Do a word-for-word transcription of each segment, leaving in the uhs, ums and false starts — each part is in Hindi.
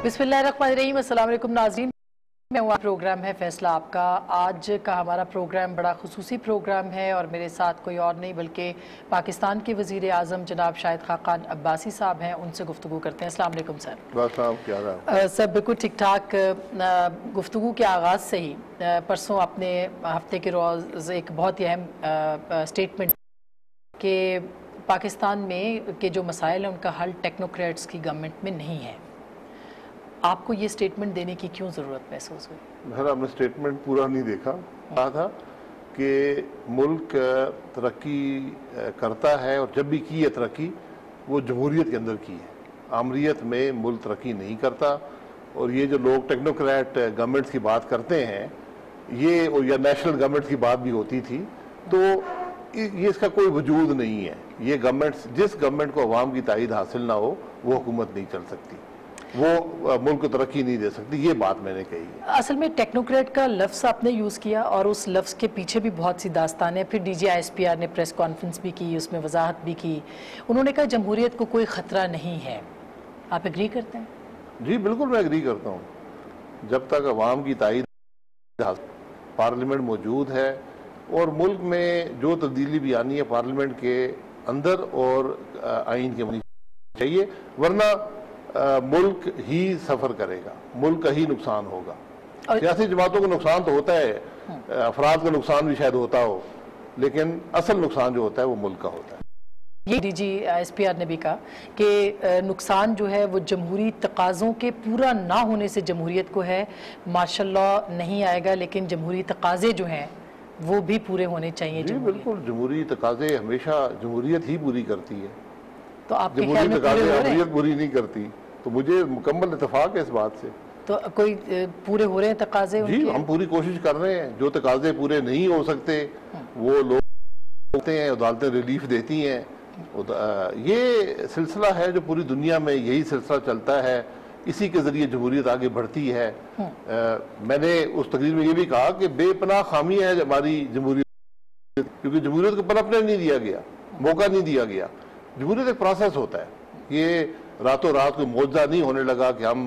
बिस्मिल्लाहिर्रहमानिर्रहीम। अस्सलाम वालेकुम नाज़रीन, मैं हुआ प्रोग्राम है फैसला आपका। आज का हमारा प्रोग्राम बड़ा खुसूसी प्रोग्राम है और मेरे साथ कोई और नहीं बल्कि पाकिस्तान के वज़ीर आज़म जनाब शाहिद खाकान अब्बासी साहब हैं। उनसे गुफ्तगू करते हैं। अस्सलाम वालेकुम सर। क्या रहा? सर बिल्कुल ठीक ठाक। गुफ्तगू के आगाज़ से ही परसों अपने हफ्ते के रोज़ एक बहुत ही अहम स्टेटमेंट कि पाकिस्तान में के जो मसाइल हैं उनका हल टेक्नोक्रेट्स की गवर्नमेंट में नहीं है। आपको ये स्टेटमेंट देने की क्यों ज़रूरत महसूस हुई? सर, आपने स्टेटमेंट पूरा नहीं देखा। कहा था कि मुल्क तरक्की करता है और जब भी की है तरक्की वो जमहूरियत के अंदर की है, आमरीत में मुल्क तरक्की नहीं करता। और ये जो लोग टेक्नोक्रेट गवर्नमेंट्स की बात करते हैं ये, और या नेशनल गवर्नमेंट्स की बात भी होती थी, तो ये इसका कोई वजूद नहीं है। ये गवर्नमेंट्स, जिस गवर्नमेंट को अवाम की ताईद हासिल ना हो वो हुकूमत नहीं चल सकती, वो मुल्क को तरक्की नहीं दे सकती। ये बात मैंने कही है। असल में टेक्नोक्रेट का लफ्ज़ आपने यूज़ किया और उस लफ्ज़ के पीछे भी बहुत सी दास्तान है। फिर D G I S P R ने प्रेस कॉन्फ्रेंस भी की, उसमें वजाहत भी की। उन्होंने कहा जमहूरियत को कोई ख़तरा नहीं है। आप एग्री करते हैं? जी बिल्कुल, मैं एग्री करता हूँ। जब तक अवाम की ताईद, पार्लियामेंट मौजूद है और मुल्क में जो तब्दीली भी आनी है पार्लियामेंट के अंदर और आइन के होनी चाहिए, वरना आ, मुल्क ही सफ़र करेगा, मुल्क का ही नुकसान होगा। सियासी जमातों को नुकसान तो होता है, अफराद का नुकसान भी शायद होता हो, लेकिन असल नुकसान जो होता है वो मुल्क का होता है। ये D G S P R ने भी कहा कि नुकसान जो है वो जमहूरी तकाज़ों के पूरा ना होने से जमहूरियत को है। माशाल्लाह नहीं आएगा, लेकिन जमहूरी तकाज़े जो हैं वो भी पूरे होने चाहिए। जी बिल्कुल, जमहूरी तकाज़े हमेशा जमहूरियत ही पूरी करती है। तो आपके ख्याल में पूरे हो रहे हैं? पूरी नहीं करती, तो मुझे मुकम्मल इत्तेफाक है इस बात से। तो कोई पूरे हो रहे हैं तकाजे? जी हम पूरी कोशिश कर रहे हैं। जो तकाजे पूरे नहीं हो सकते वो लोग होते हैं, अदालतें रिलीफ देती हैं। ये सिलसिला है जो पूरी दुनिया में यही सिलसिला चलता है, इसी के जरिए जमहूरियत आगे बढ़ती है। आ, मैंने उस तकरीर में ये भी कहा कि बेपनाह खामी है हमारी जमहूरियत, क्योंकि जमहूरियत को पनपने नहीं दिया गया, मौका नहीं दिया गया। जमहूरियत एक प्रोसेस होता है, ये रातों रात कोई मौजज़ा नहीं होने लगा कि हम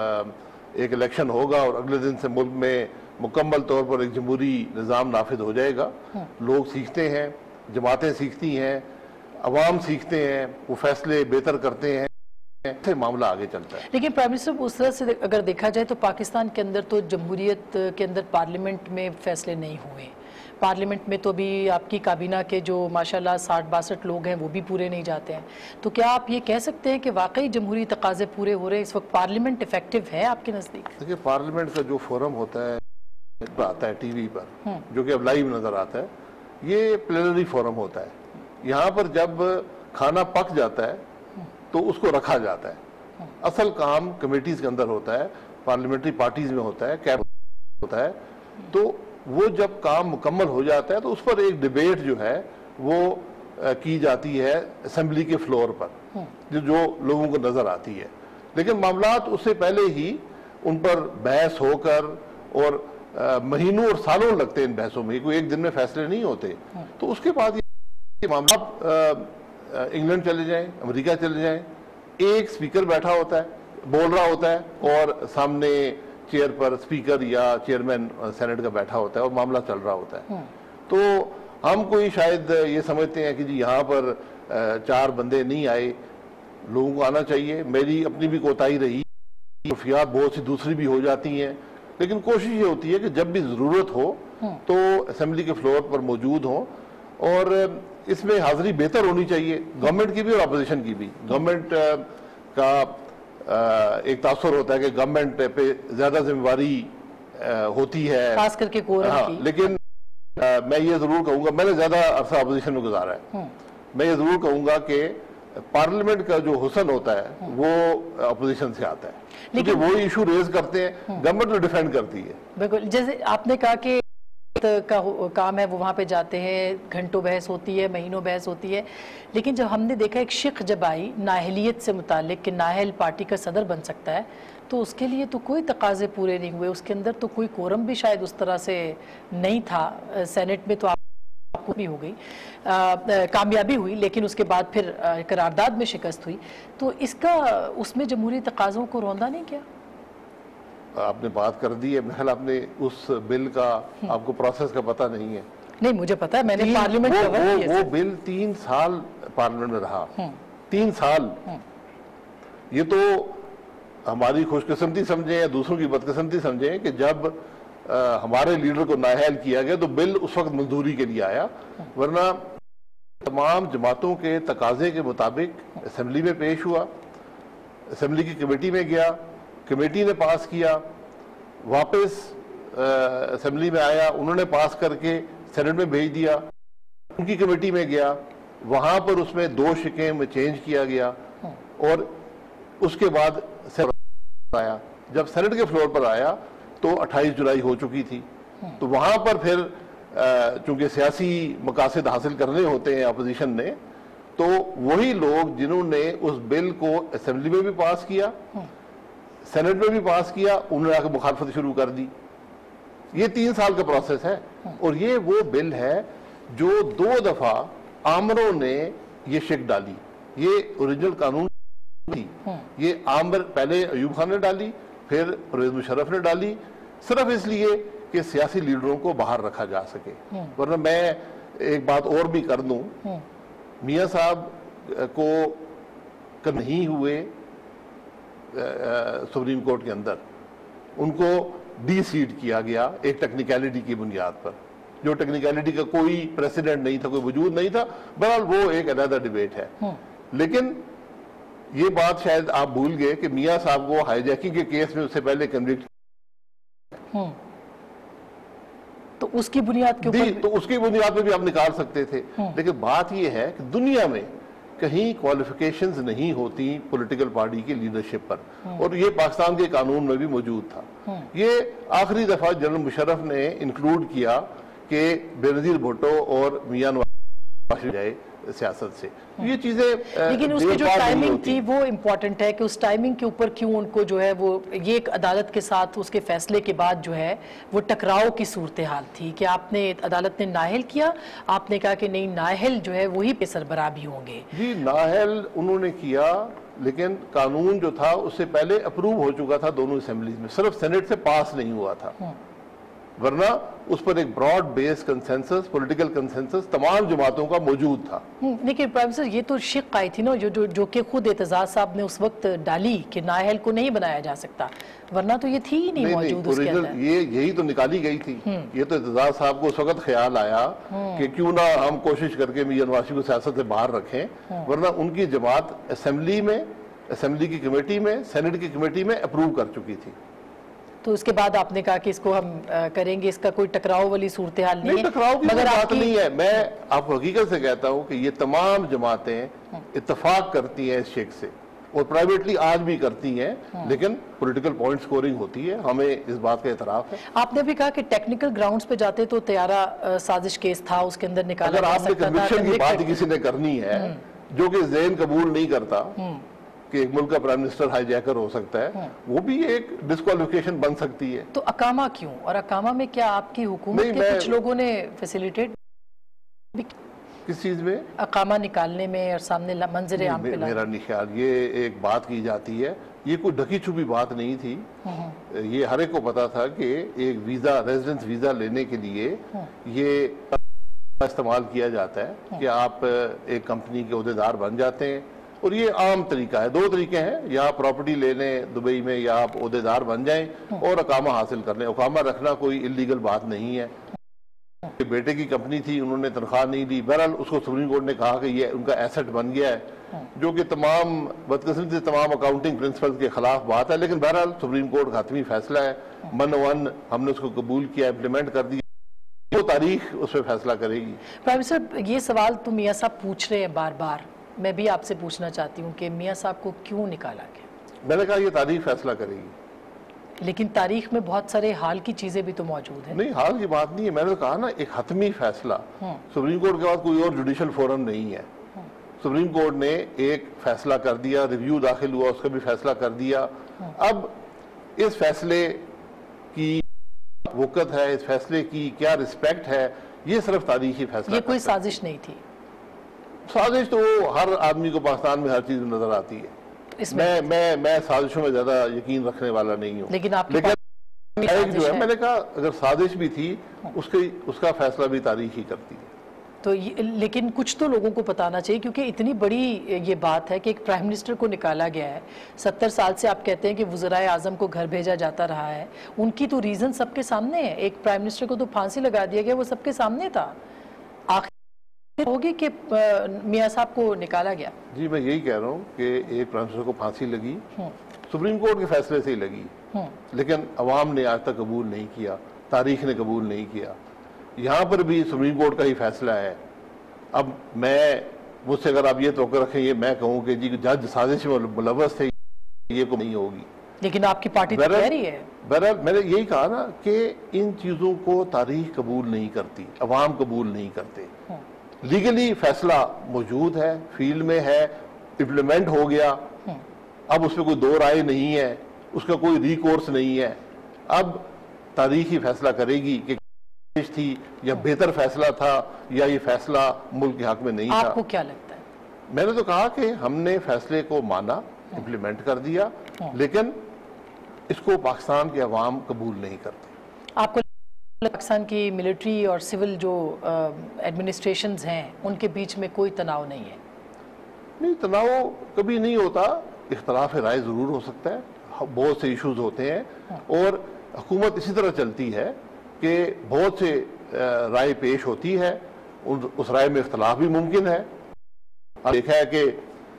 आ, एक इलेक्शन होगा और अगले दिन से मुल्क में मुकम्मल तौर पर एक जमहूरी निज़ाम नाफिज हो जाएगा। लोग सीखते हैं, जमातें सीखती हैं, अवाम सीखते हैं, वो फैसले बेहतर करते हैं, से मामला आगे चलता है। लेकिन प्राइम मिनिस्टर उस तरह से अगर देखा जाए तो पाकिस्तान के अंदर तो जमहूरियत के अंदर पार्लियामेंट में फैसले नहीं हुए। पार्लियामेंट में तो भी आपकी काबीना के जो माशाल्लाह साठ बासठ लोग हैं वो भी पूरे नहीं जाते हैं। तो क्या आप ये कह सकते हैं कि वाकई जमहूरी तकाजे पूरे हो रहे हैं? इस वक्त पार्लियामेंट इफेक्टिव है आपके नज़दीक? देखिए, पार्लियामेंट का जो फोरम होता है आता है टीवी पर, जो कि अब लाइव नजर आता है, ये प्लेनरी फोरम होता है। यहाँ पर जब खाना पक जाता है तो उसको रखा जाता है। असल काम कमेटीज के अंदर होता है, पार्लियामेंट्री पार्टीज में होता है, कैब होता है। तो वो जब काम मुकम्मल हो जाता है तो उस पर एक डिबेट जो है वो आ, की जाती है असेंबली के फ्लोर पर, जो जो लोगों को नजर आती है। लेकिन मामलात उससे पहले ही उन पर बहस होकर, और आ, महीनों और सालों लगते हैं इन बहसों में, कोई एक दिन में फैसले नहीं होते। तो उसके बाद ये मामला इंग्लैंड चले जाएं, अमेरिका चले जाएं, एक स्पीकर बैठा होता है, बोल रहा होता है, और सामने चेयर पर स्पीकर या चेयरमैन सेनेट का बैठा होता है और मामला चल रहा होता है। तो हम कोई शायद ये समझते हैं कि जी यहाँ पर चार बंदे नहीं आए, लोगों को आना चाहिए। मेरी अपनी भी कोताही रही, खफियात बहुत सी दूसरी भी हो जाती हैं, लेकिन कोशिश ये होती है कि जब भी ज़रूरत हो तो असेंबली के फ्लोर पर मौजूद हो, और इसमें हाजिरी बेहतर होनी चाहिए, गवर्नमेंट की भी और अपोजिशन की भी। गवर्नमेंट का एक तासुर होता है कि गवर्नमेंट पे ज्यादा जिम्मेवारी होती है, खास करके कोरम हाँ, की। लेकिन आ, मैं ये जरूर कहूंगा, मैंने ज्यादा अरसा अपोजिशन में गुजारा है, मैं ये जरूर कहूंगा कि पार्लियामेंट का जो हुसन होता है वो अपोजिशन से आता है, क्योंकि वो इशू रेज करते हैं, गवर्नमेंट तो डिफेंड करती है। बिल्कुल, जैसे आपने कहा कि का काम है वो वहाँ पे जाते हैं, घंटों बहस होती है, महीनों बहस होती है। लेकिन जब हमने देखा एक शिक जब आई नाहलियत से मुतालिक कि नाहल पार्टी का सदर बन सकता है, तो उसके लिए तो कोई तकाजे पूरे नहीं हुए। उसके अंदर तो कोई कोरम भी शायद उस तरह से नहीं था। सेनेट में तो आपको भी हो गई आ, कामयाबी हुई, लेकिन उसके बाद फिर करारदाद में शिकस्त हुई। तो इसका उसमें जमहूरी तकाज़ों को रौंदा नहीं किया? आपने बात कर दी है, महल आपने उस बिल का आपको प्रोसेस का पता नहीं है। नहीं, मुझे पता है, मैंने पार्लियामेंट वो, कवर वो, किया वो बिल तीन साल पार्लियामेंट में रहा, तीन साल। ये तो हमारी खुशकिस्मती समझे या दूसरों की बदकिस्मती समझे कि जब आ, हमारे लीडर को नाअहल किया गया तो बिल उस वक्त मंजूरी के लिए आया, वरना तमाम जमातों के तकाजे के मुताबिक असेंबली में पेश हुआ, असेंबली की कमेटी में गया, कमेटी ने पास किया, वापस असेंबली में आया, उन्होंने पास करके सेनेट में भेज दिया, उनकी कमेटी में गया, वहां पर उसमें दो शिकें में चेंज किया गया और उसके बाद आया। जब सेनेट के फ्लोर पर आया तो अट्ठाईस जुलाई हो चुकी थी, तो वहां पर फिर चूंकि सियासी मकासद हासिल करने होते हैं अपोजिशन ने, तो वही लोग जिन्होंने उस बिल को असेंबली में भी पास किया, सेनेट में भी पास किया, उन्होंने आकर मुखालफत शुरू कर दी। ये तीन साल का प्रोसेस है और ये वो बिल है जो दो दफा आमरों ने ये शिक डाली। ये ओरिजिनल कानून थी, ये आमर पहले अयूब खान ने डाली, फिर परवेज मुशर्रफ ने डाली, सिर्फ इसलिए कि सियासी लीडरों को बाहर रखा जा सके। वरना मैं एक बात और भी कर दूं, मियां साहब को नहीं हुए सुप्रीम कोर्ट के अंदर, उनको डी सीट किया गया एक टेक्निकलिटी की बुनियाद पर, जो टेक्निकलिटी का कोई प्रेसिडेंट नहीं था, कोई वजूद नहीं था। बहरहाल वो एक अलग डिबेट है। लेकिन ये बात शायद आप भूल गए कि मियां साहब को हाईजैकिंग के केस में उससे पहले कन्विक्ट, तो उसकी बुनियाद के ऊपर तो उसकी बुनियाद पे भी आप निकाल सकते थे। लेकिन बात ये है कि दुनिया में कहीं क्वालिफिकेशंस नहीं होती पॉलिटिकल पार्टी की लीडरशिप पर, और ये पाकिस्तान के कानून में भी मौजूद था। ये आखिरी दफा जनरल मुशर्रफ ने इंक्लूड किया कि बेनजीर भुट्टो और मियां नवाज जाए सियासत से। ये चीजें, लेकिन उसकी जो टाइमिंग थी वो इम्पोर्टेंट है कि उस टाइमिंग के ऊपर क्यों उनको जो है वो, ये एक अदालत के साथ उसके फैसले के बाद जो है वो टकराव की सूरत हाल थी कि आपने, अदालत ने नाअहल किया, आपने कहा कि नहीं नाअहल जो है वही पे सरबराह भी होंगे। जी, नाअहल उन्होंने किया, लेकिन कानून जो था उससे पहले अप्रूव हो चुका था दोनों असेंबलीज में, सिर्फ सेनेट से पास नहीं हुआ था। वरना उस पर एक broad base consensus, political consensus तमाम जमातों का मौजूद था। लेकिन प्रोफेसर ये तो शिक आई थी ना, जो जो जो कि खुद एतजाज साहब ने उस वक्त डाली कि नाअहल को नहीं बनाया जा सकता, वरना तो ये थी ही नहीं, नहीं मौजूद उसके अंदर। ये यही तो निकाली गई थी। ये तो एतजाज साहब को उस वक्त ख्याल आया कि क्यों ना हम कोशिश करके मियां नवाज को सियासत से बाहर रखें, वरना उनकी जमात असेंबली में, असेंबली की कमेटी में, सेनेट की कमेटी में अप्रूव कर चुकी थी। तो उसके बाद आपने कहा कि इसको हम आ, करेंगे, इसका कोई टकराव वाली सूरत हाल नहीं, नहीं है। टकराव की मगर बात नहीं है। मैं आपको हकीकत से कहता हूं कि ये तमाम जमातें इत्तेफाक करती हैं इस शेख से, और प्राइवेटली आज भी करती हैं, लेकिन पॉलिटिकल पॉइंट स्कोरिंग होती है, हमें इस बात का एतराफ है। आपने भी कहा कि टेक्निकल ग्राउंड्स पे जाते तो तैयारा साजिश केस था, उसके अंदर निकाला अगर आपने कन्विक्शन की बात किसी ने करनी है जो कि ज़हन कबूल नहीं करता कि एक मुल्क का प्राइम मिनिस्टर हाईजैकर हो सकता है, वो भी एक डिस्क्वालिफिकेशन बन सकती है। तो अकामा क्यों, और अकामा में क्या आपकी हुकूमत के कुछ लोगों ने फैसिलिटेट किस चीज में, अकामा निकालने में और सामने मंजर आम पे लाने? मेरा नहीं ख्याल, ये एक बात की जाती है, ये कोई ढकी छुपी बात नहीं थी। ये हर एक को पता था कि एक वीजा, रेजिडेंस वीजा लेने के लिए ये इस्तेमाल किया जाता है कि आप एक कंपनी के ओहदेदार बन जाते हैं, और ये आम तरीका है। दो तरीके हैं, या प्रॉपर्टी ले लें दुबई में, या आप ओहदेदार बन जाएं और अकामा हासिल कर लें। अकामा रखना कोई इलीगल बात नहीं है। बेटे की कंपनी थी, उन्होंने तनख्वाह नहीं दी, बहरहाल उसको सुप्रीम कोर्ट ने कहा कि ये उनका एसेट बन गया है, जो कि तमाम बदकिस्मती से तमाम अकाउंटिंग प्रिंसिपल्स के खिलाफ बात है। लेकिन बहरहाल सुप्रीम कोर्ट का हतमी फैसला है, मन वन हमने उसको कबूल किया, इम्प्लीमेंट कर दिया, वो तारीख उस पर फैसला करेगी। प्रोफेसर, ये सवाल तो मियां साहब पूछ रहे हैं बार बार, मैं भी आपसे पूछना चाहती हूँ कि मियां साहब को क्यों निकाला गया? मैंने कहा ये तारीख फैसला करेगी, लेकिन तारीख में बहुत सारे हाल की चीजें भी तो मौजूद हैं। नहीं, हाल की बात नहीं है, मैंने तो कहा ना एक हतमी फैसला, सुप्रीम कोर्ट के बाद कोई और जुडिशल फोरम नहीं है। सुप्रीम कोर्ट ने एक फैसला कर दिया, रिव्यू दाखिल हुआ, उसका भी फैसला कर दिया। अब इस फैसले की वक़्त है, इस फैसले की क्या रिस्पेक्ट है, ये सिर्फ तारीखी फैसला। ये कोई साजिश नहीं थी? साजिश तो हर आदमी को पाकिस्तान में हर चीज नजर आती है। मैं मैं मैं साजिशों में ज्यादा यकीन रखने वाला नहीं हूँ, लेकिन आप लेकिन एक जो है, मैंने कहा अगर साजिश भी थी उसके उसका फैसला भी तारीख ही करती है। तो ये, लेकिन कुछ तो लोगों को बताना चाहिए, क्योंकि इतनी बड़ी ये बात है कि एक प्राइम मिनिस्टर को निकाला गया है। सत्तर साल से आप कहते हैं कि वज़राए आज़म को घर भेजा जाता रहा है, उनकी तो रीज़न सबके सामने है। एक प्राइम मिनिस्टर को तो फांसी लगा दिया गया, वो सबके सामने था। आखिर होगी कि मियाँ साहब को निकाला गया। जी मैं यही कह रहा हूँ कि एक प्राइम मिनिस्टर को फांसी लगी, सुप्रीम कोर्ट के फैसले से ही लगी, लेकिन अवाम ने आज तक कबूल नहीं किया, तारीख ने कबूल नहीं किया। यहाँ पर भी सुप्रीम कोर्ट का ही फैसला है। अब मैं मुझसे अगर आप ये तवक्को रखें, ये मैं कहूँ कि जी जज साजिश में मुलव्वस थे, ये को नहीं होगी। लेकिन आपकी पार्टी तो कह रही है। बहरहाल मैंने यही कहा ना कि इन चीज़ों को तारीख कबूल नहीं करती, अवाम कबूल नहीं करते। लीगली फैसला मौजूद है, फील्ड में है, इम्प्लीमेंट हो गया, अब उसमें कोई दो राय नहीं है, उसका कोई रिकोर्स नहीं है। अब तारीख ही फैसला करेगी कि थी या बेहतर फैसला था या ये फैसला मुल्क के हक में नहीं था। आपको क्या लगता है? मैंने तो कहा कि हमने फैसले को माना, इम्प्लीमेंट कर दिया, लेकिन इसको पाकिस्तान के अवाम कबूल नहीं करते। आपको पाकिस्तान की मिलिट्री और सिविल जो एडमिनिस्ट्रेशंस हैं उनके बीच में कोई तनाव नहीं है? नहीं, तनाव कभी नहीं होता, इख्तलाफ राय ज़रूर हो सकता है, बहुत से इश्यूज होते हैं और हुकूमत इसी तरह चलती है कि बहुत से राय पेश होती है, उस राय में इख्तलाफ भी मुमकिन है। देखा है कि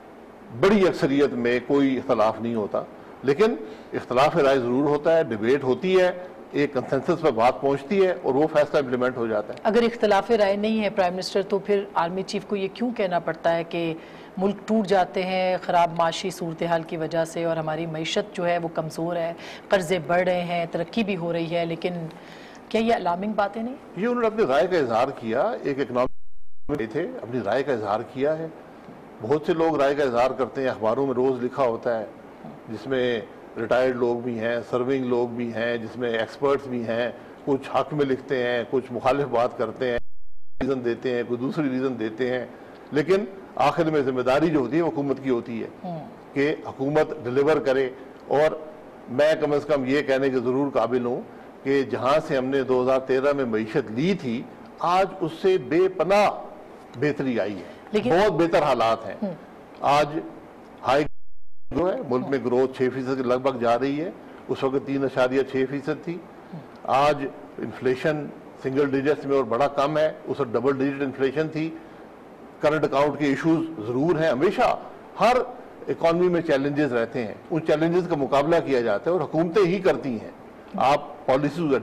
बड़ी अक्सरियत में कोई इख्तलाफ नहीं होता, लेकिन इख्तलाफ राय ज़रूर होता है, डिबेट होती है, एक कंसेंसस पर बात पहुंचती है और वो फैसला इम्प्लीमेंट हो जाता है। अगर इख्तलाफ राय नहीं है प्राइम मिनिस्टर, तो फिर आर्मी चीफ को ये क्यों कहना पड़ता है कि मुल्क टूट जाते हैं ख़राब माशी सूरत हाल की वजह से और हमारी मईशत जो है वो कमज़ोर है, कर्जे बढ़ रहे हैं, तरक्की भी हो रही है, लेकिन क्या ये अलार्मिंग बातें नहीं? ये उन्होंने अपनी राय का इजहार किया, एक इकनॉमिक थे, अपनी राय का इजहार किया है। बहुत से लोग राय का इजहार करते हैं, अखबारों में रोज़ लिखा होता है, जिसमें रिटायर्ड लोग भी हैं, सर्विंग लोग भी हैं, जिसमें एक्सपर्ट्स भी हैं, कुछ हक में लिखते हैं, कुछ मुखालिफ बात करते हैं, रीज़न देते हैं, कुछ दूसरी रीज़न देते हैं, लेकिन आखिर में जिम्मेदारी जो होती है वो हुकूमत की होती है कि हुकूमत डिलीवर करे। और मैं कम अज़ कम ये कहने के ज़रूर काबिल हूँ कि जहाँ से हमने दो हज़ार तेरह में मईशत ली थी, आज उससे बेपनाह बेहतरी आई है, बहुत बेहतर हालात हैं। आज हाई जो है मुल्क में ग्रोथ छः फीसद के लगभग जा रही है, उस वक्त तीन अशारिया छः फीसद थी। आज इन्फ्लेशन सिंगल डिजिट्स में और बड़ा कम है, उस वक्त डबल डिजिट इन्फ्लेशन थी। करंट अकाउंट के इश्यूज ज़रूर हैं, हमेशा हर इकॉनमी में चैलेंजेस रहते हैं, उन चैलेंजेस का मुकाबला किया जाता है और हुकूमतें ही करती हैं। आप पॉलिसीज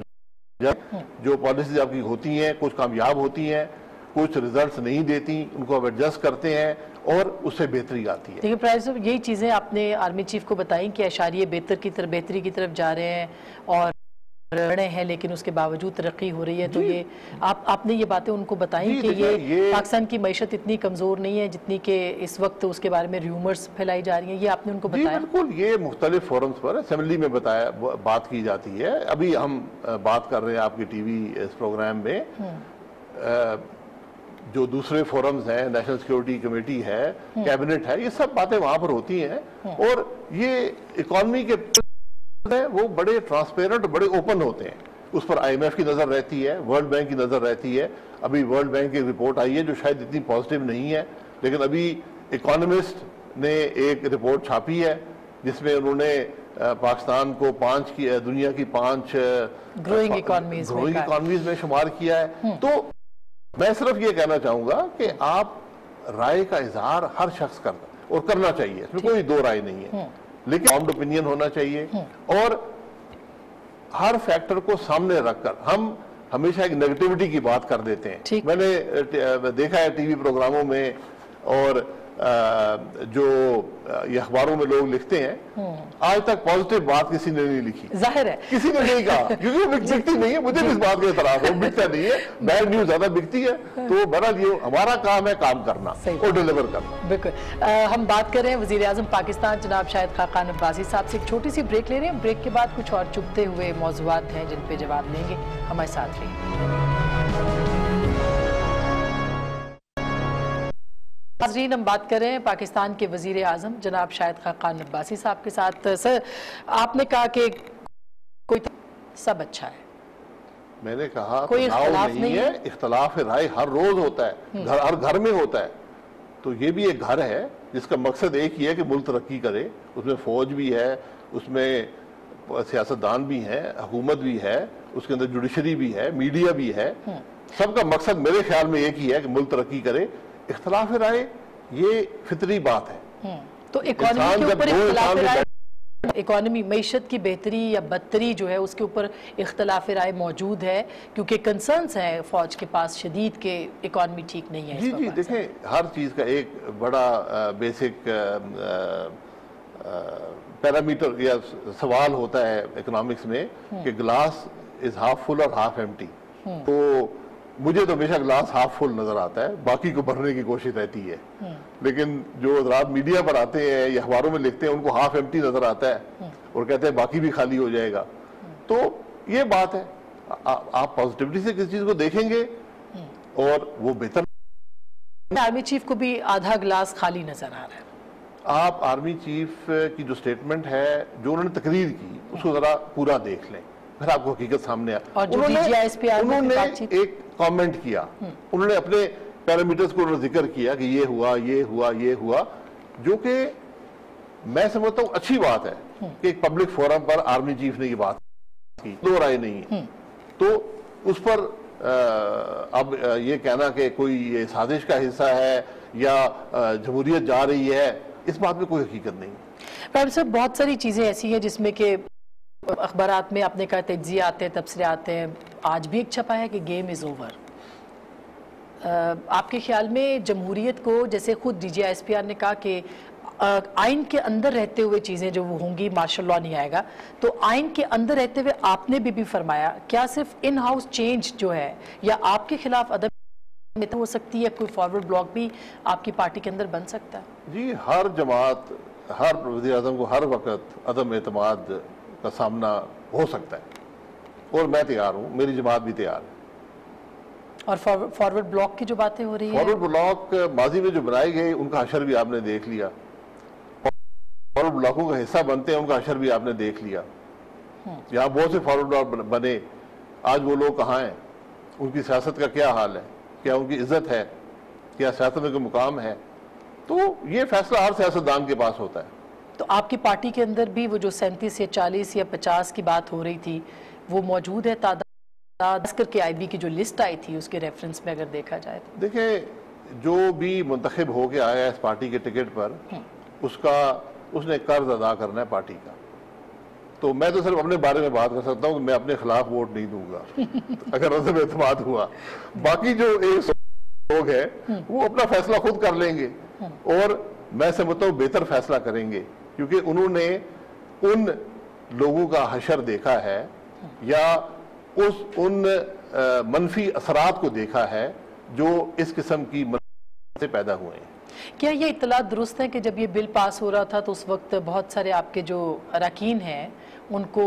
जो पॉलिसीज आपकी होती हैं, कुछ कामयाब होती हैं, कुछ रिजल्ट्स नहीं देती, उनको आप एडजस्ट करते हैं और उससे बेहतरी आती है। देखिए प्राइम साहब, यही चीज़ें आपने आर्मी चीफ को बताई कि अशारिये बेहतर की तरफ बेहतरी की तरफ जा रहे हैं और रहे हैं, लेकिन उसके बावजूद तरक्की हो रही है। तो ये आप आपने ये बातें उनको बताई कि ये, ये पाकिस्तान की मईशत इतनी कमज़ोर नहीं है जितनी कि इस वक्त उसके बारे में र्यूमर्स फैलाई जा रही हैं, ये आपने उनको बताया? बिल्कुल, ये मुख्तलिफ फोरम्स पर असेंबली में बताया बात की जाती है। अभी हम बात कर रहे हैं आपके टीवी इस प्रोग्राम में, जो दूसरे फोरम्स हैं, नेशनल सिक्योरिटी कमेटी है, कैबिनेट है, ये सब बातें वहाँ पर होती हैं और ये इकॉनमी के वो बड़े ट्रांसपेरेंट, बड़े ओपन होते हैं। उस पर आईएमएफ की नज़र रहती है, वर्ल्ड बैंक की नज़र रहती है। अभी वर्ल्ड बैंक की रिपोर्ट आई है जो शायद इतनी पॉजिटिव नहीं है, लेकिन अभी इकोनॉमिस्ट ने एक रिपोर्ट छापी है जिसमें उन्होंने पाकिस्तान को पांच की दुनिया की पांच ग्रोइंग इकोनॉमीज ग्रोइंग इकोनॉमीज में शुमार किया है। तो मैं सिर्फ ये कहना चाहूँगा कि आप राय का इजहार हर शख्स करता और करना चाहिए, इसमें कोई दो राय नहीं है, लेकिन फॉर्म्ड ओपिनियन होना चाहिए और हर फैक्टर को सामने रखकर हम हमेशा एक नेगेटिविटी की बात कर देते हैं। मैंने देखा है टीवी प्रोग्रामों में और जो ये अखबारों में लोग लिखते हैं, आज तक पॉजिटिव बात किसी ने नहीं लिखी, जाहिर है किसी ने नहीं कहा, क्योंकि वो बिकती नहीं है। मुझे इस बात के इतराज है, बिकता नहीं है, बैड न्यूज ज्यादा बिकती है। तो बहरहाल ये हमारा काम है, काम करना और डिलीवर करना। बिल्कुल। हम बात कर रहे हैं वजीर आजम पाकिस्तान जनाब शाहिद खाकान अब्बासी साहब से। एक छोटी सी ब्रेक ले रहे हैं, ब्रेक के बाद कुछ और चुभते हुए मौजूआत हैं जिन पे जवाब लेंगे, हमारे साथ रहिए। नाज़रीन, हम बात कर रहे हैं पाकिस्तान के वज़ीर आज़म जनाब शाहिद खाकान अब्बासी साहब के साथ। सर, आपने कहा कि कोई सब अच्छा है? मैंने कहा कोई इख्तलाफ नहीं, नहीं है, इख्तलाफ राय हर रोज होता है, घर हर घर में होता है। तो ये भी एक घर है जिसका मकसद एक ही है कि मुल्क तरक्की करे, उसमें फौज भी है, उसमें सियासतदान भी है, हुकूमत भी है, उसके अंदर जुडिशरी भी है, मीडिया भी है। सबका मकसद मेरे ख्याल में एक ही है कि मुल्क तरक्की करे। इख्तलाफ राय ये फितरी बात है। तो इकोनॉमी के ऊपर इख्तलाफ राय, इकोनॉमी मईशत की बेहतरी या बदतरी जो है उसके ऊपर इख्तलाफ राय मौजूद है, क्योंकि कंसर्न्स हैं फौज के पास शदीद के इकोनॉमी ठीक नहीं है। जी जी देखें, हर चीज़ का एक बड़ा बेसिक पैरामीटर या सवाल होता है इकोनॉमिक्स में कि ग्लास इज हाफ फुल और हाफ एम्प्टी। तो मुझे तो हमेशा ग्लास हाफ फुल नजर आता है, बाकी को भरने की कोशिश रहती है। लेकिन जो हज़रात मीडिया पर आते हैं या अखबारों में लिखते हैं उनको हाफ एम्प्टी नजर आता है और कहते हैं बाकी भी खाली हो जाएगा। तो ये बात है, आ, आप पॉजिटिविटी से किसी चीज को देखेंगे और वो बेहतर। आर्मी चीफ को भी आधा ग्लास खाली नजर आ रहा है। आप आर्मी चीफ की जो स्टेटमेंट है, जो उन्होंने तकरीर की, उसको जरा पूरा देख लें, फिर आपको हकीकत सामने आ। उन्होंने उन्होंने एक कमेंट किया, उन्होंने अपने पैरामीटर्स को जिक्र किया कि ये हुआ ये हुआ ये हुआ, जो कि मैं समझता हूँ अच्छी बात है कि एक पब्लिक फोरम पर आर्मी चीफ ने ये बात की, दो राय नहीं है। तो उस पर आ, अब ये कहना कि कोई ये साजिश का हिस्सा है या जमहूरियत जा रही है, इस बात में कोई हकीकत नहीं। प्राइम साहब, बहुत सारी चीज़ें ऐसी हैं जिसमें कि अखबारात में आपने कहा तज्जिए आते हैं, तबसरे आते हैं, आज भी एक छपा है कि गेम इज़ ओवर। आपके ख्याल में जमहूरियत को, जैसे खुद D G I S P R ने कहा कि आइन के अंदर रहते हुए चीज़ें जो वो होंगी, मार्शल लॉ नहीं आएगा, तो आइन के अंदर रहते हुए आपने भी भी फरमाया, क्या सिर्फ इन हाउस चेंज जो है या आपके खिलाफ अदम हो सकती है, कोई फॉरवर्ड ब्लॉक भी आपकी पार्टी के अंदर बन सकता है? जी, हर जमात, हर वज़ीर आज़म को हर वक्त अदम एतमाद का सामना हो सकता है और मैं तैयार हूँ, मेरी जमात भी तैयार है। और फॉरवर्ड ब्लॉक की जो बातें हो रही है, फॉरवर्ड ब्लॉक माजी में जो बनाए गए उनका हशर भी आपने देख लिया, फॉरवर्ड ब्लॉकों का हिस्सा बनते हैं उनका हशर भी आपने देख लिया। यहाँ बहुत से फॉरवर्ड ब्लॉक बने, आज वो लोग कहाँ हैं, उनकी सियासत का क्या हाल है, क्या उनकी इज्जत है, क्या सियासत में कोई मुकाम है? तो ये फैसला हर सियासतदान के पास होता है। तो आपकी पार्टी के अंदर भी वो जो सैंतीस या चालीस या पचास की बात हो रही थी वो मौजूद है तादाद करके? आई बी की जो लिस्ट आई थी उसके रेफरेंस में अगर देखा जाए तो देखिए, जो भी मुंतखब होके आया है इस पार्टी के टिकट पर, उसका उसने कर्ज अदा करना है पार्टी का। तो मैं तो सिर्फ अपने बारे में बात कर सकता हूँ कि मैं अपने खिलाफ वोट नहीं दूंगा अगर अदम एतमाद हुआ। बाकी जो एक लोग हैं वो अपना फैसला खुद कर लेंगे और मैं समझता हूँ बेहतर फैसला करेंगे, क्योंकि उन्होंने उन लोगों का हशर देखा है या उस उन मनफी असरात को देखा है जो इस किस्म की से पैदा हुए हैं। क्या ये इत्तला दुरुस्त है कि जब ये बिल पास हो रहा था तो उस वक्त बहुत सारे आपके जो अरकान हैं उनको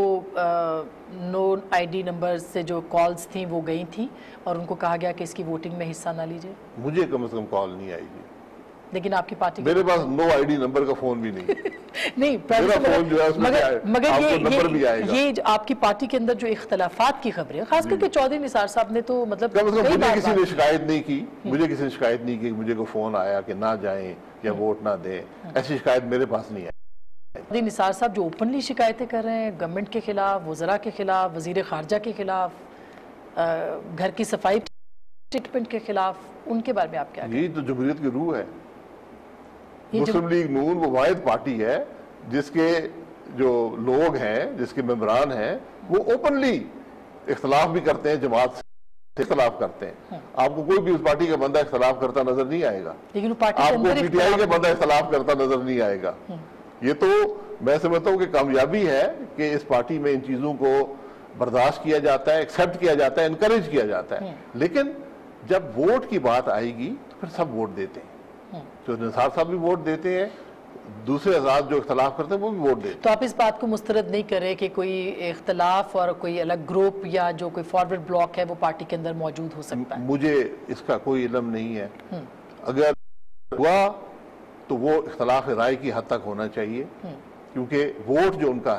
नो आईडी नंबर से जो कॉल्स थी वो गई थी और उनको कहा गया कि इसकी वोटिंग में हिस्सा ना लीजिए? मुझे कम से कम कॉल नहीं आएगी, लेकिन आपकी पार्टी मेरे पास नो आईडी नंबर का फोन भी नहीं नहीं मेरा फोन जो है उसमें मगर, मगर ये, नंबर ये, भी आएगा। ये आपकी पार्टी के अंदर जो इख्तलाफात की खबरें, खास करके चौधरी निसार साहब ने तो मतलब कम से कम मुझे किसी ने शिकायत नहीं की, मुझे किसी ने शिकायत नहीं की, मुझे को फोन आया कि ना जाएं या वोट ना दें, ऐसी शिकायत मेरे पास नहीं है। चौधरी निसार साहब जो ओपनली शिकायतें कर रहे हैं गवर्नमेंट के खिलाफ, वज़रा के खिलाफ, वजीर खारजा के खिलाफ, घर की सफाई ट्रीटमेंट के खिलाफ, उनके बारे में आप क्या? यही तो जमहूरियत की रूह है। मुस्लिम लीग नून वो वाहिद पार्टी है जिसके जो लोग हैं, जिसके मेंबरान हैं, वो ओपनली इख्तलाफ भी करते हैं, जमात से इख्तलाफ करते हैं। आपको कोई भी उस पार्टी का बंदा इख्तलाफ करता नजर नहीं आएगा, लेकिन पार्टी आपको पीटीआई का बंदा इख्तलाफ करता नजर नहीं आएगा। ये तो मैं समझता हूँ कि कामयाबी है कि इस पार्टी में इन चीजों को बर्दाश्त किया जाता है, एक्सेप्ट किया जाता है, इनकरेज किया जाता है। लेकिन जब वोट की बात आएगी तो फिर सब वोट देते हैं। तो निसार साहब भी वोट देते हैं, दूसरे आजाद जो इख्तलाफ करते हैं वो भी वोट देते हैं। तो आप इस बात को मुस्तरद नहीं कर रहे कि कोई इख्तलाफ और कोई अलग ग्रुप या जो कोई फॉरवर्ड ब्लॉक है वो पार्टी के अंदर मौजूद हो सकता है? मुझे इसका कोई इल्म नहीं है। अगर हुआ तो वो इख्तलाफ राय की हद तक होना चाहिए, क्योंकि वोट जो उनका है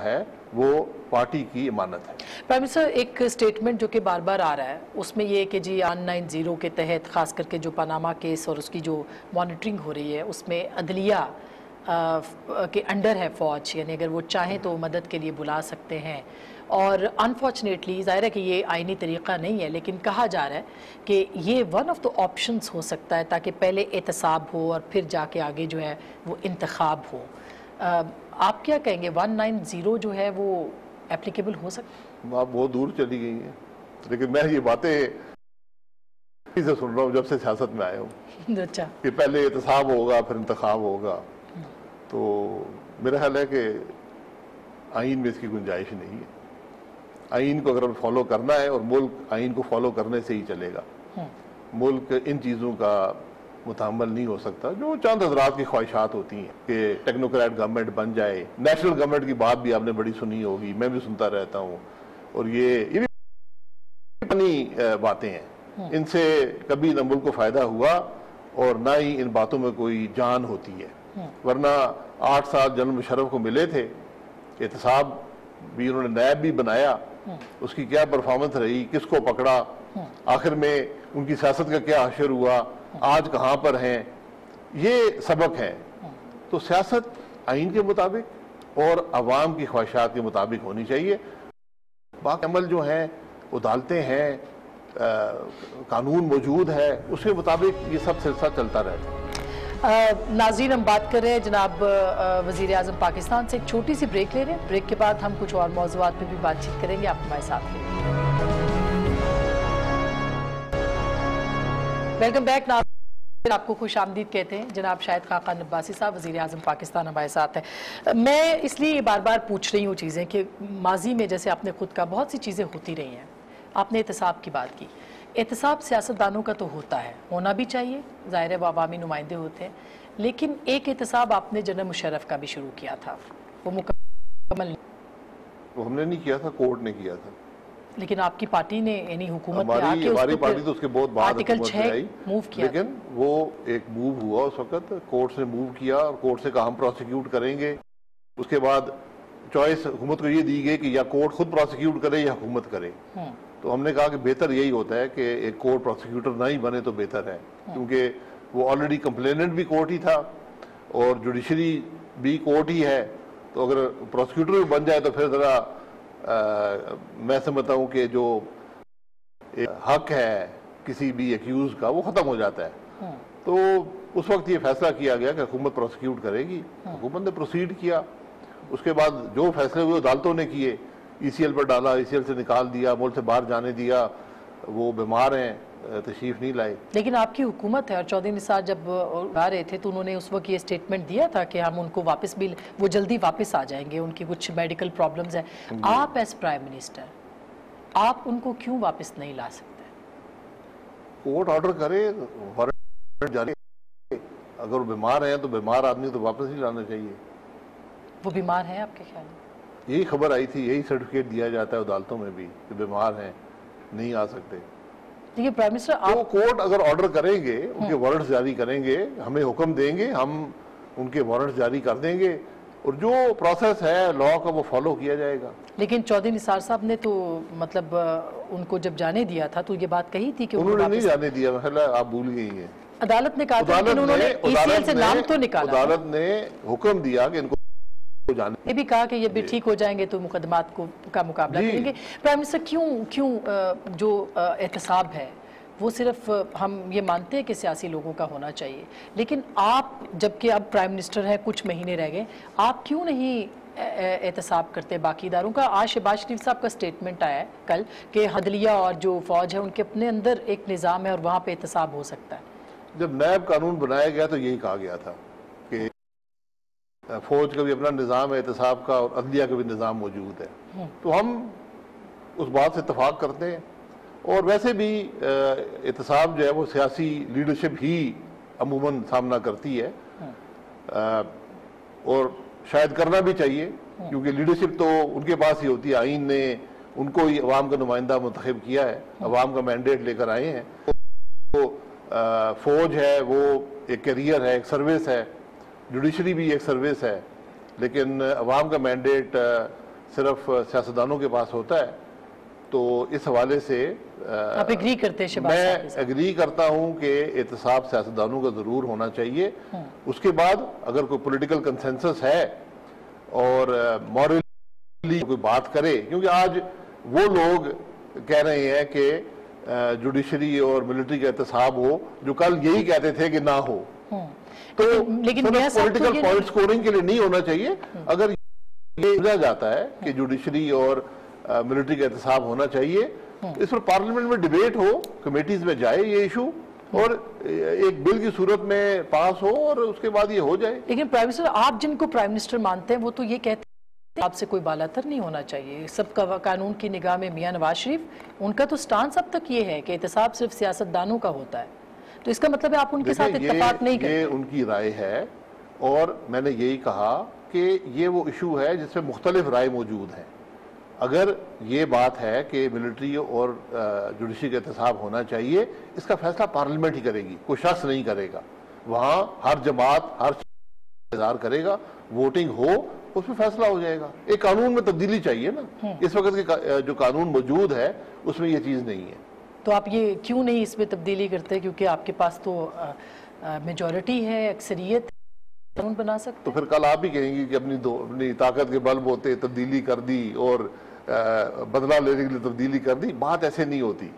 वो पार्टी की इमानत है। प्राइम मिनिस्टर, एक स्टेटमेंट जो कि बार बार आ रहा है उसमें ये है कि जी वन नाइन ज़ीरो के तहत खास करके जो पनामा केस और उसकी जो मॉनिटरिंग हो रही है उसमें अदलिया के अंडर है फ़ौज, यानी अगर वो चाहें तो मदद के लिए बुला सकते हैं। और अनफॉर्चुनेटली ज़ाहिर है कि ये आइनी तरीक़ा नहीं है, लेकिन कहा जा रहा है कि ये वन ऑफ द ऑप्शंस हो सकता है ताकि पहले एहतसाब हो और फिर जाके आगे जो है वो इंतखाब हो। आ, आप क्या कहेंगे, वन नाइन ज़ीरो जो है वो एप्लीकेबल हो सकता है? आप बहुत दूर चली गई हैं, लेकिन मैं ये बातें से सुन रहा हूँ जब से सियासत में आया हूँ। अच्छा, कि पहले एहतसाब होगा फिर इंतखाब होगा, तो मेरा ख्याल है कि आइन में इसकी गुंजाइश नहीं है। आइन को अगर फॉलो करना है और मुल्क आइन को फॉलो करने से ही चलेगा, मुल्क इन चीज़ों का मुतामल नहीं हो सकता जो चंद हजरात की ख्वाहिशात होती हैं कि टेक्नोक्रेट गवर्नमेंट बन जाए। नेशनल गवर्नमेंट की बात भी आपने बड़ी सुनी होगी, मैं भी सुनता रहता हूँ, और ये ये भी बातें हैं, इनसे कभी न मुल्क को फ़ायदा हुआ और ना ही इन बातों में कोई जान होती है। वरना आठ साल जनरल मुशर्रफ को मिले थे, एहतसाब भी उन्होंने नैब भी बनाया, उसकी क्या परफॉर्मेंस रही, किसको पकड़ा, आखिर में उनकी सियासत का क्या हशर हुआ, आज कहाँ पर हैं, ये सबक है। तो सियासत आइन के मुताबिक और अवाम की ख्वाहिशात के मुताबिक होनी चाहिए। बाकी अमल जो हैं, अदालतें हैं, कानून मौजूद है, उसके मुताबिक ये सब सिलसिला चलता रहता है। नाज़रीन, हम बात कर रहे हैं जनाब वज़ीर आज़म पाकिस्तान से। एक छोटी सी ब्रेक ले रहे हैं, ब्रेक के बाद हम कुछ और मौज़ूआत पे भी बातचीत करेंगे। आप हमारे साथ हैं। Welcome back. नाज़रीन, आपको खुश आमदीद कहते हैं। जनाब शाहिद खाकान अब्बासी साहब, वज़ीर आज़म पाकिस्तान, हमारे साथ हैं। मैं इसलिए ये बार बार पूछ रही हूँ चीज़ें कि माजी में जैसे आपने खुद कहा बहुत सी चीज़ें होती रही हैं। आपने एहतसाब की बात की, एहतसाब सियासतदानों का तो होता है, होना भी चाहिए, ज़ाहिर है वो अवामी नुमाइंदे होते हैं, लेकिन एक एहतसाब आपने जनरल मुशर्रफ का भी शुरू किया था, वो मुकम्मल वो हमने नहीं किया था, कोर्ट ने किया था। लेकिन आपकी पार्टी ने यानी हुकूमत ने हमारी आके हमारी उसको पार्टी तो उसके बहुत बाद आर्टिकल हुकूमत में छह आई, मूव किया, लेकिन वो एक मूव हुआ उस वक्त, कोर्ट से मूव किया और कोर्ट से कहा हम प्रोसिक्यूट करेंगे। उसके बाद चॉइस हुकूमत को ये दी गई कि या कोर्ट खुद प्रोसिक्यूट करे या हुकूमत करे। तो हमने कहा कि बेहतर यही होता है कि एक कोर्ट प्रोसिक्यूटर ना ही बने तो बेहतर है, क्योंकि वो ऑलरेडी कंप्लेनेंट भी कोर्ट ही था और जुडिशरी भी कोर्ट ही है। तो अगर प्रोसिक्यूटर भी बन जाए तो फिर ज़रा मैं समझता हूँ कि जो हक है किसी भी एक्यूज का वो ख़त्म हो जाता है। तो उस वक्त ये फैसला किया गया कि हुकूमत प्रोसिक्यूट करेगी, हुकूमत ने प्रोसीड किया। उसके बाद जो फैसले हुए अदालतों ने किए, ईसीएल पर डाला, ईसीएल से निकाल दिया, मुल्क से बाहर जाने दिया, वो बीमार हैं, तशरीफ नहीं लाए। लेकिन आपकी हुकूमत है और चौधरी निसार जब आ रहे थे तो उन्होंने उस वक्त ये स्टेटमेंट दिया था कि हम उनको वापस भी, वो जल्दी वापस आ जाएंगे, उनकी कुछ मेडिकल प्रॉब्लम्स हैं। आप एज प्राइम मिनिस्टर, आप उनको क्यों वापस नहीं ला सकते? कोर्ट ऑर्डर करे, वारंट जारी, अगर वो बीमार हैं तो बीमार आदमी तो वापस ही लाना चाहिए। वो बीमार है आपके ख्याल में? यही खबर आई थी, यही सर्टिफिकेट दिया जाता है अदालतों में भी कि बीमार हैं, नहीं आ सकते। देखिए प्राइम मिनिस्टर, आप तो कोर्ट अगर ऑर्डर करेंगे, उनके वारंट्स जारी करेंगे, हमें हुक्म देंगे, हम उनके वारंट्स जारी कर देंगे और जो प्रोसेस है लॉ का वो फॉलो किया जाएगा। लेकिन चौधरी निसार साहब ने तो मतलब उनको जब जाने दिया था तो ये बात कही थी कि उन्होंने नहीं जाने दिया, मतलब आप भूल गई हैं। अदालत ने कहा था कि उन्होंने ईसीएल से नाम तो निकाला, अदालत ने हुक्म दिया कि इनको ये भी कहा कि ये भी ठीक हो जाएंगे तो मुकदमात को का मुकाबला करेंगे। प्राइम मिनिस्टर, क्यों क्यों जो एहतसाब है वो सिर्फ हम ये मानते हैं कि सियासी लोगों का होना चाहिए, लेकिन आप जबकि अब प्राइम मिनिस्टर हैं, कुछ महीने रह गए, आप क्यों नहीं एहतसाब करते बाकी इदारों का? आज शहबाज शरीफ साहब का स्टेटमेंट आया है कल कि अदलिया और जो फौज है उनके अपने अंदर एक निज़ाम है और वहाँ पे एहतसाब हो सकता है। जब नैब कानून बनाया गया तो यही कहा गया था कि फौज का भी अपना निज़ाम है एहतसाब का और अदलिया का भी निज़ाम मौजूद है। तो हम उस बात से इतफाक़ करते हैं और वैसे भी एहतसाब जो है वो सियासी लीडरशिप ही अमूमन सामना करती है और शायद करना भी चाहिए, क्योंकि लीडरशिप तो उनके पास ही होती है। आइन ने उनको ही अवाम का नुमाइंदा मुंतखब किया है, अवाम का मैंडेट लेकर आए हैं। तो फौज है वो एक कैरियर है, एक सर्विस है, जुडिशरी भी एक सर्विस है, लेकिन अवाम का मैंडेट सिर्फ सियासतदानों के पास होता है। तो इस हवाले से आप एग्री करते हैं? मैं एग्री करता हूं कि एहतसाब सियासतदानों का ज़रूर होना चाहिए। उसके बाद अगर कोई पॉलिटिकल कंसेंसस है और मॉरली कोई बात करे, क्योंकि आज वो लोग कह रहे हैं कि जुडिशरी और मिलिट्री का एहतसाब हो जो कल यही कहते थे कि ना हो। तो लेकिन पॉलिटिकल पॉइंट स्कोरिंग के लिए नहीं होना चाहिए। अगर ये समझा जाता है कि जुडिशरी और मिलिट्री का एहतसाब होना चाहिए, इस पर पार्लियामेंट में डिबेट हो, कमेटीज में जाए ये इशू, और एक बिल की सूरत में पास हो और उसके बाद ये हो जाए। लेकिन प्राइम मिनिस्टर, आप जिनको प्राइम मिनिस्टर मानते हैं वो तो ये कहते हैं आपसे कोई बालातर नहीं होना चाहिए। सब का कानून की निगाह में मियां नवाज शरीफ, उनका तो स्टांस अब तक ये है कि एहतसाब सिर्फ सियासतदानों का होता है। तो इसका मतलब है आप उनके साथ इत्तेफाक नहीं करते? ये उनकी राय है और मैंने यही कहा कि ये वो इशू है जिसमें मुख्तलिफ राय मौजूद है। अगर ये बात है कि मिलिट्री और जुडिशरी का एहतसाब होना चाहिए, इसका फैसला पार्लियामेंट ही करेगी, कोई शख्स नहीं करेगा। वहाँ हर जमात हर इंतजार करेगा, वोटिंग हो, उसमें फैसला हो जाएगा। एक कानून में तब्दीली चाहिए ना। इस वक्त के जो कानून मौजूद है उसमें ये चीज़ नहीं है। तो आप ये क्यों नहीं इसमें तब्दीली करते? क्योंकि आपके पास तो मेजॉरिटी है, अक्सरियत कानून बना सकते। तो फिर कल आप ही कहेंगे कि अपनी दो अपनी ताकत के बल बोते तब्दीली कर दी और बदला लेने के लिए तब्दीली कर दी। बात ऐसे नहीं होती।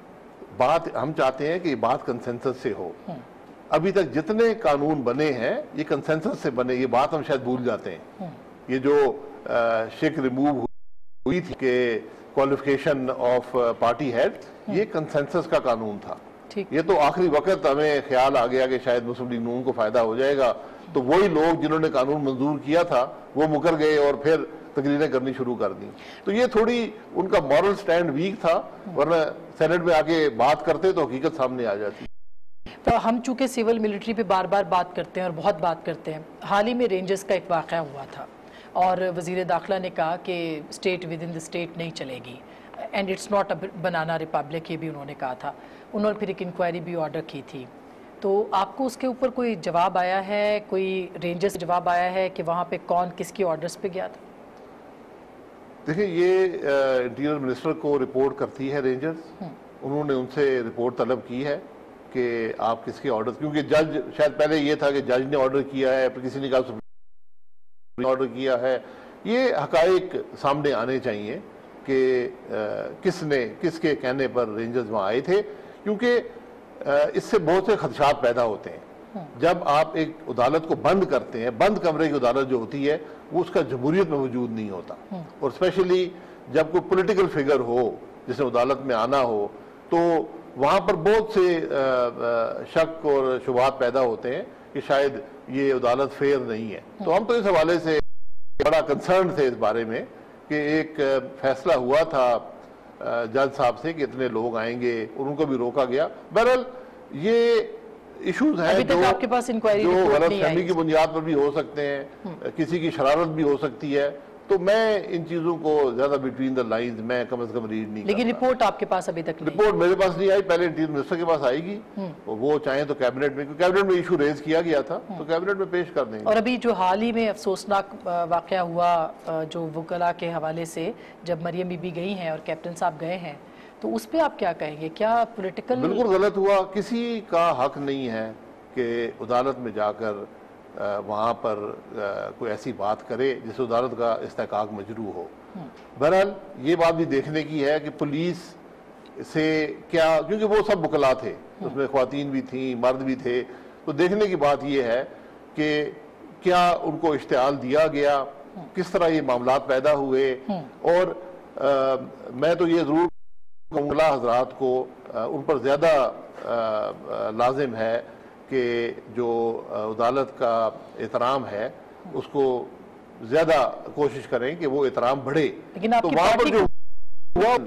बात हम चाहते हैं कि बात कंसेंसस से हो। अभी तक जितने कानून बने हैं ये कंसेंसस से बने, ये बात हम शायद भूल जाते हैं। ये जो शिक रिमूव हुई थी कि क्वालिफिकेशन ऑफ पार्टी हेड, ये कंसेंसस का कानून था। ये तो आखिरी वक्त हमें ख्याल आ गया कि शायद मुस्लिम लीग नून को फायदा हो जाएगा, तो वही लोग जिन्होंने कानून मंजूर किया था वो मुकर गए और फिर तकरीरें करनी शुरू कर दी। तो ये थोड़ी उनका मॉरल स्टैंड वीक था, वरना सेनेट में आके बात करते तो हकीकत सामने आ जाती। तो हम चूंकि सिविल मिलिट्री पे बार बार बात करते हैं और बहुत बात करते हैं, हाल ही में रेंजर्स का एक वाक़या हुआ था और वज़ीर दाखिला ने कहा कि state within the state नहीं चलेगी and it's not a banana republic, ये भी उन्होंने कहा था। उन्होंने फिर एक इंक्वायरी भी ऑर्डर की थी। तो आपको उसके ऊपर कोई जवाब आया है, कोई रेंजर्स से जवाब आया है कि वहाँ पे कौन किसकी ऑर्डर्स पे गया था? देखिए, ये इंटीरियर मिनिस्टर को रिपोर्ट करती है रेंजर्स। उन्होंने उनसे रिपोर्ट तलब की है कि आप किसके ऑर्डर, क्योंकि जज शायद पहले ये था कि जज ने ऑर्डर किया है, फिर किसी ने कहा ऑर्डर किया है। ये हकाइक सामने आने चाहिए कि किसने किसके कहने पर रेंजर्स वहाँ आए थे, क्योंकि इससे बहुत से खदशात पैदा होते हैं। जब आप एक अदालत को बंद करते हैं, बंद कमरे की अदालत जो होती है वो उसका जमहूरियत में वजूद नहीं होता, और स्पेशली जब कोई पॉलिटिकल फिगर हो जिसने अदालत में आना हो, तो वहाँ पर बहुत से शक और शुबहात पैदा होते हैं कि शायद ये अदालत फेयर नहीं है। तो हम तो इस हवाले से बड़ा कंसर्न थे इस बारे में कि एक फैसला हुआ था जज साहब से कि इतने लोग आएंगे और उनको भी रोका गया। बहरहाल ये इश्यूज हैं जो आपके पास इंक्वायरी जो गलतफहमी की बुनियाद पर भी हो सकते हैं, किसी की शरारत भी हो सकती है। तो मैं इन चीजों को ज्यादा बिटवीन द लाइंस मैं कम से कम रीड नहीं। लेकिन रिपोर्ट आपके पास अभी तक नहीं? रिपोर्ट मेरे पास नहीं आई, पहले इंटीरियर मिनिस्टर के पास आएगी और वो चाहे तो कैबिनेट में, क्योंकि कैबिनेट में इशू रेज किया गया था तो कैबिनेट में पेश कर देंगे। और अभी जो हाल ही में अफसोसनाक वाकया हुआ जो वकला के हवाले से, जब मरियम बीबी गई हैं और कैप्टन साहब गए हैं, तो उस पर आप क्या कहेंगे? क्या पॉलिटिकल? बिल्कुल गलत हुआ। किसी का हक नहीं है कि अदालत में जाकर वहाँ पर कोई ऐसी बात करे जिस अदालत का इस्तेकाक मजरू हो। बहरहाल ये बात भी देखने की है कि पुलिस से क्या, क्योंकि वो सब वकला थे, उसमें ख्वातीन भी थी, मर्द भी थे, तो देखने की बात ये है कि क्या उनको इश्तिहाल दिया गया, किस तरह ये मामला पैदा हुए। और आ, मैं तो ये ज़रूर कहूँगा हजरात को आ, उन पर ज़्यादा लाजिम है कि जो अदालत का एहतराम है उसको ज्यादा कोशिश करें कि वो एहतराम बढ़े। लेकिन तो वहां पर जो हुआ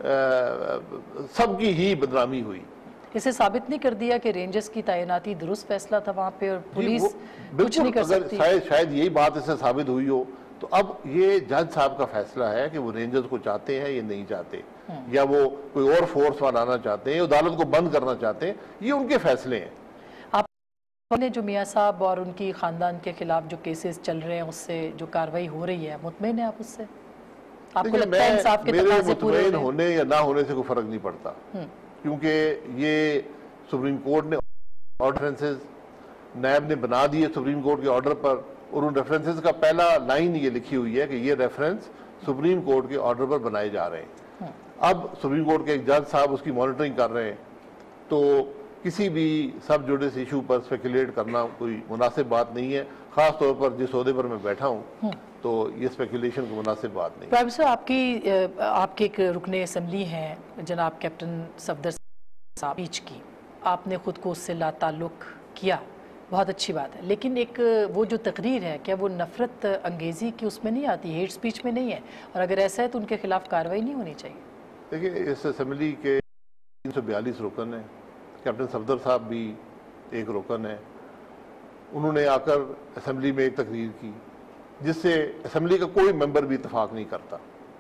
सबकी ही बदनामी हुई। इसे साबित नहीं कर दिया कि रेंजर्स की तैनाती दुरुस्त फैसला था वहां पे और पुलिस कुछ नहीं कर सकती? शायद शायद यही बात इससे साबित हुई हो। तो अब ये जज साहब का फैसला है कि वो रेंजर्स को चाहते हैं या नहीं चाहते, या वो कोई और फोर्स बनाना चाहते हैं, अदालत को बंद करना चाहते हैं, ये उनके फैसले हैं। ने जो मियाँ साहब और उनकी ख़ानदान के खिलाफ जो केसेस चल रहे हैं उससे जो कार्रवाई हो रही है, मुतमईन है आप उससे? आपको लगता है इंसाफ के तकाज़े पूरे हो रहे हैं? होने या ना होने से कोई फर्क नहीं पड़ता, क्योंकि ये सुप्रीम कोर्ट ने रेफरेंसेस नैब ने बना दिए सुप्रीम कोर्ट के ऑर्डर पर, और उन रेफरेंसेस का पहला लाइन ये लिखी हुई है कि ये रेफरेंस सुप्रीम कोर्ट के ऑर्डर पर बनाए जा रहे हैं। अब सुप्रीम कोर्ट के एक जज साहब उसकी मॉनिटरिंग कर रहे हैं, तो किसी भी सब जुडिस इशू पर स्पेकुलेट करना कोई मुनासिब बात नहीं है, खास तौर पर जिस ओहदे पर मैं बैठा हूँ, तो ये स्पेकुलेशन को मुनासिब बात नहीं। प्राइम मिनिस्टर, आपकी आपके एक रुकने असम्बली हैं जनाब कैप्टन सफदर साहब, बीच की आपने खुद को उससे लाताल्लुक किया, बहुत अच्छी बात है, लेकिन एक वो जो तकरीर है क्या वो नफरत अंगेज़ी की उसमें नहीं आती, हेट स्पीच में नहीं है? और अगर ऐसा है तो उनके खिलाफ कार्रवाई नहीं होनी चाहिए? देखिए, इस असम्बली के तीन सौ बयालीस रुकन हैं, कैप्टन सफदर साहब भी एक रुकन है। उन्होंने आकर असम्बली में एक तकरीर की जिससे असम्बली का कोई मेंबर भी इतफाक नहीं करता,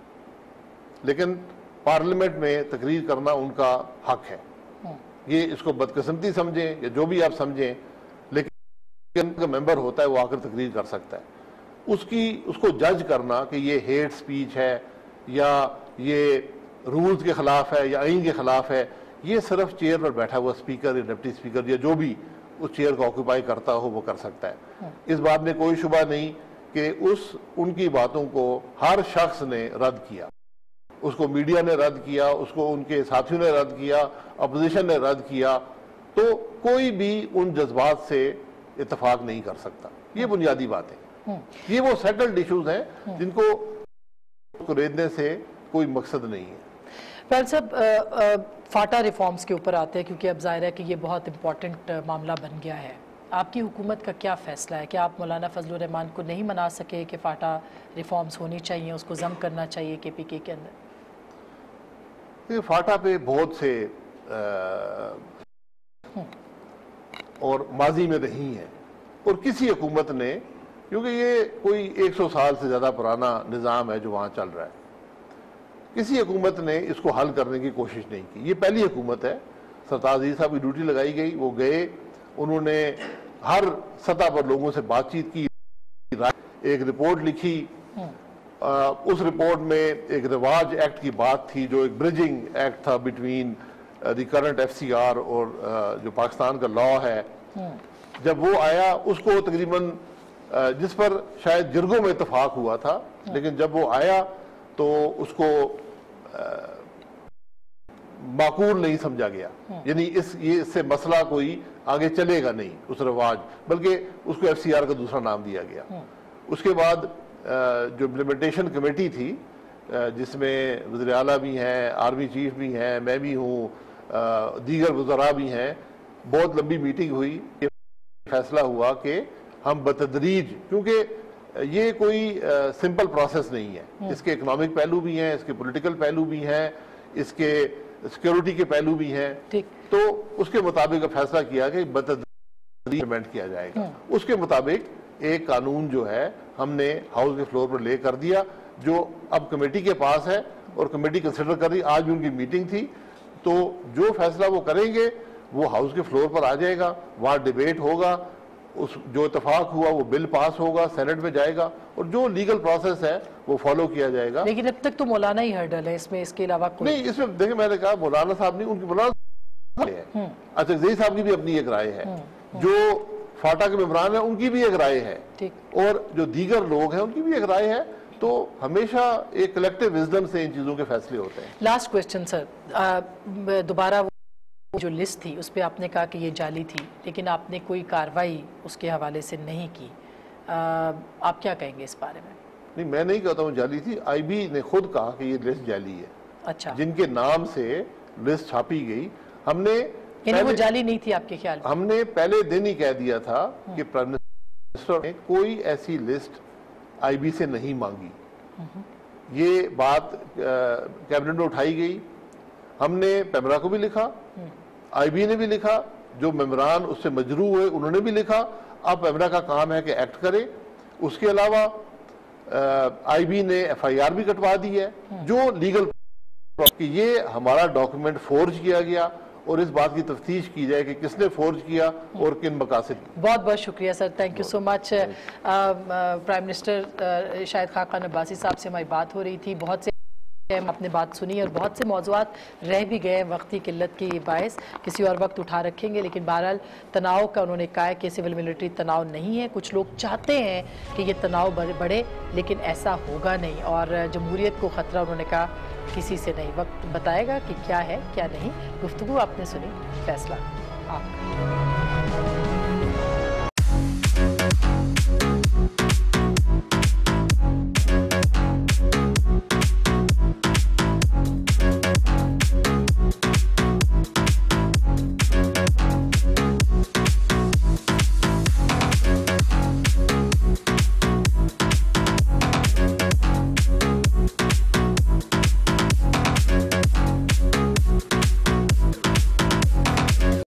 लेकिन पार्लियामेंट में तकरीर करना उनका हक है। ये इसको बदकिस्मती समझें या जो भी आप समझें, लेकिन का मेंबर होता है वो आकर तकरीर कर सकता है। उसकी उसको जज करना कि ये हेट स्पीच है या ये रूल्स के खिलाफ है या आइन के खिलाफ है, ये सिर्फ चेयर पर बैठा हुआ स्पीकर या डिप्टी स्पीकर या जो भी उस चेयर को ऑक्यूपाई करता हो वो कर सकता है। इस बात में कोई शुबा नहीं कि उस उनकी बातों को हर शख्स ने रद्द किया, उसको मीडिया ने रद्द किया, उसको उनके साथियों ने रद्द किया, अपोजिशन ने रद्द किया, तो कोई भी उन जज्बात से इत्तेफाक नहीं कर सकता। ये बुनियादी बात है, ये वो सेटल्ड इश्यूज हैं जिनको कुरेदने से कोई मकसद नहीं है। पहले साहब, फाटा रिफॉर्म्स के ऊपर आते हैं, क्योंकि अब जाहिर है कि ये बहुत इंपॉर्टेंट मामला बन गया है। आपकी हुकूमत का क्या फ़ैसला है? क्या आप मौलाना फजलुर रहमान को नहीं मना सके कि फाटा रिफॉर्म्स होनी चाहिए, उसको जम करना चाहिए के पी के के अंदर? ये फाटा पे बहुत से आ, और माजी में रही हैं, और किसी हुकूमत ने, क्योंकि ये कोई एक सौ साल से ज़्यादा पुराना निज़ाम है जो वहाँ चल रहा है, किसी हुकूमत ने इसको हल करने की कोशिश नहीं की। ये पहली हुकूमत है। सरताज अजीज साहब की ड्यूटी लगाई गई, वो गए, उन्होंने हर सतह पर लोगों से बातचीत की, एक रिपोर्ट लिखी। आ, उस रिपोर्ट में एक रिवाज एक्ट की बात थी जो एक ब्रिजिंग एक्ट था between the current F C R और uh, जो पाकिस्तान का लॉ है। जब वो आया, उसको तकरीबन uh, जिस पर शायद जिरगों में इत्तेफाक हुआ था, लेकिन जब वो आया तो उसको uh, माकूल नहीं समझा गया, यानी इस ये इससे मसला कोई आगे चलेगा नहीं उस रिवाज, बल्कि उसको एफ सी आर का दूसरा नाम दिया गया। उसके बाद uh, जो इम्प्लीमेंटेशन कमेटी थी जिसमें वज़ीर आला भी हैं, आर्मी चीफ भी हैं, मैं भी हूँ, दीगर वज़रा भी हैं, बहुत लंबी मीटिंग हुई, फैसला हुआ कि हम बतदरीज, क्योंकि ये कोई सिंपल प्रोसेस नहीं है, इसके इकोनॉमिक पहलू भी हैं, इसके पॉलिटिकल पहलू भी हैं, इसके सिक्योरिटी के पहलू भी हैं, तो उसके मुताबिक फैसला किया कि बतदरीज इम्प्लीमेंट किया जाएगा। उसके मुताबिक एक कानून जो है हमने हाउस के फ्लोर पर ले कर दिया, जो अब कमेटी के पास है और कमेटी कंसिडर कर रही। आज भी उनकी मीटिंग थी, तो जो फैसला वो करेंगे वो हाउस के फ्लोर पर आ जाएगा, वहाँ डिबेट होगा, उस जो इत्तेफाक हुआ वो बिल पास होगा, सेनेट में जाएगा, और जो लीगल प्रोसेस है वो फॉलो किया जाएगा। लेकिन अब तक तो मौलाना ही हर्डल है इसमें, इसके अलावा कोई नहीं। इसमें देखिए, मैंने कहा मौलाना साहब नहीं, उनकी मौलाना है, अच्छा जई साहब की भी अपनी एक राय है, जो फाटा के मेंबरान है उनकी भी एक राय है, और जो दीगर लोग हैं उनकी भी एक राय है। तो हमेशा एक कलेक्टिव विजडम से इन चीज़ों के फैसले होते हैं। लास्ट क्वेश्चन सर, दोबारा जो लिस्ट थी उस पर आपने कहा कि ये जाली थी, लेकिन आपने कोई कार्रवाई उसके हवाले से नहीं की, आ, आप क्या कहेंगे इस बारे में? नहीं, मैं नहीं कहता हूँ जाली थी, आई बी ने खुद कहा कि ये लिस्ट जाली है। अच्छा, जिनके नाम से लिस्ट छापी गई, हमने यानी वो जाली नहीं थी आपके ख्याल में? हमने पहले दिन ही कह दिया था कि प्राइम मिनिस्टर ने कोई ऐसी लिस्ट आई बी से नहीं मांगी। ये बात कैबिनेट में उठाई गई, हमने पेमरा को भी लिखा, आई बी ने भी लिखा, जो मेंबरान उससे मजरू हुए उन्होंने भी लिखा। अब पेमरा का काम है कि एक्ट करे। उसके अलावा आई बी ने एफ आई आर भी कटवा दी है, जो लीगल कि ये हमारा डॉक्यूमेंट फोर्ज किया गया और इस बात की तफ्तीश की जाए कि किसने फोर्ज किया और किन मकासद। बहुत बहुत शुक्रिया sir, thank you so much. Prime minister Shahid Khaqan Abbasi साहब से हमारी बात हो रही थी, बहुत से हम अपने बात सुनी और बहुत से मौज़ूआत रह भी गए वक्त की किल्लत की बायस, किसी और वक्त उठा रखेंगे। लेकिन बहरहाल तनाव का उन्होंने कहा है कि सिविल मिलिट्री तनाव नहीं है, कुछ लोग चाहते हैं कि ये तनाव बढ़े लेकिन ऐसा होगा नहीं, और जमहूरियत को ख़तरा उन्होंने कहा किसी से नहीं। वक्त बताएगा कि क्या है क्या नहीं। गुफ्तगू आपने सुनी, फैसला आपका।